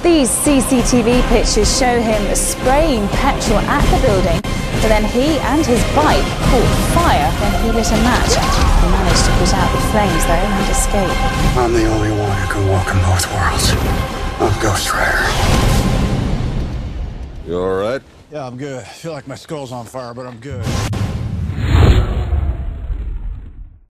These CCTV pictures show him spraying petrol at the building, but then he and his bike caught fire when he lit a match. He managed to put out the flames, though, and escape. I'm the only one who can walk in both worlds. I'm Ghost Rider. You all right? Yeah, I'm good. I feel like my skull's on fire, but I'm good.